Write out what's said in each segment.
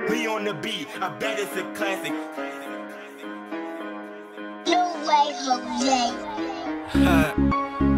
Me on the beat, I bet it's a classic. No way, Jose.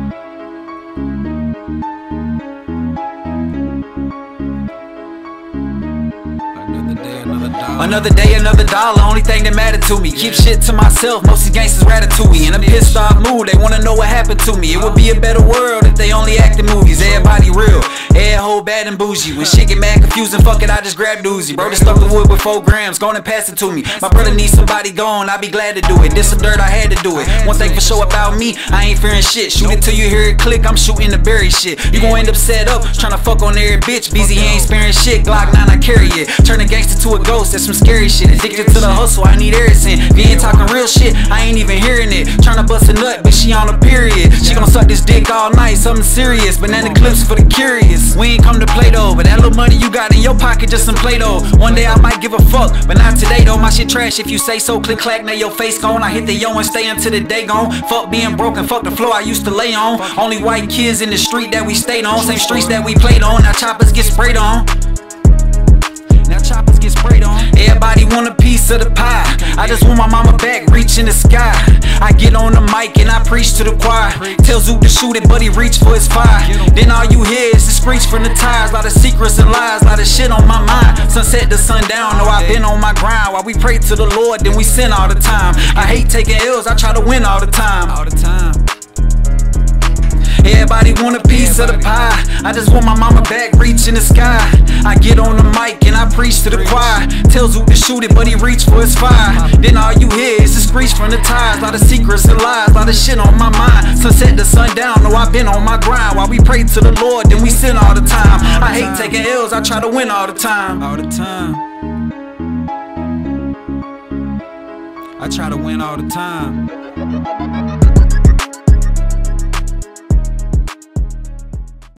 Another day, another dollar, only thing that mattered to me. Keep shit to myself, most of these gangsters ratatouille. In a pissed off mood, they wanna know what happened to me. It would be a better world if they only acted movies. Everybody real, every whole bad and bougie. When shit get mad confusing, fuck it, I just grab Uzi. Bro, just stuck the wood with 4 grams, go on and pass it to me. My brother needs somebody gone, I be glad to do it. This some dirt, I had to do it. One thing for sure about me, I ain't fearing shit. Shoot it till you hear it click, I'm shooting the berry shit. You gon' end up set up, tryna fuck on every bitch. BZ ain't sparing shit, Glock 9 I carry it. Turn a gangster to a ghost, that's some scary shit. Addicted to the hustle, I need everything. If you ain't talking real shit, I ain't even hearing it. Tryna bust a nut, but she on a period. She gon' suck this dick all night, something serious. Banana clips for the curious. We ain't come to play though, but that little money you got in your pocket just some Play-Doh. One day I might give a fuck, but not today though. My shit trash if you say so. Click clack, now your face gone. I hit the yo and stay until the day gone. Fuck being broken, fuck the floor I used to lay on. Only white kids in the street that we stayed on. Same streets that we played on. Now choppers get sprayed on. Now choppers get sprayed on. Everybody want a piece of the pie. I just want my mama back, reach in the sky. I get on the mic and I preach to the choir. Tell Zook to shoot it, but he reach for his fire. Then all you hear is the screech from the tires. Lot of secrets and lies, lot of shit on my mind. Sunset to sundown, know I been on my grind. While we pray to the Lord, then we sin all the time. I hate taking L's, I try to win all the time. Everybody want a piece of the pie. I just want my mama back, reach in the sky. I get on the mic and I preach to the choir. Tell Zook to shoot it, but he reach for his fire. Then all you hear is the screech from the tires. Lot of secrets and lies, lot of shit on my mind. Sunset to sundown, know I been on my grind. While we pray to the Lord, then we sin all the time. I hate taking L's, I try to win all the time. I try to win all the time.